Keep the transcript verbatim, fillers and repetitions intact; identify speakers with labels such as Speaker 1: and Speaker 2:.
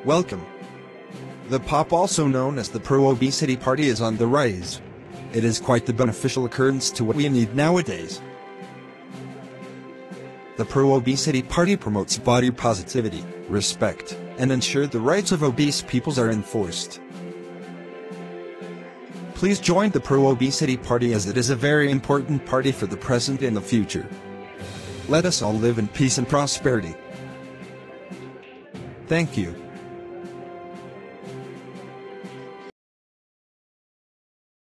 Speaker 1: Welcome. The pop, also known as the pro-obesity party, is on the rise. It is quite the beneficial occurrence to what we need nowadays. The pro-obesity party promotes body positivity, respect, and ensures the rights of obese peoples are enforced. Please join the pro-obesity party, as it is a very important party for the present and the future. Let us all live in peace and prosperity. Thank you.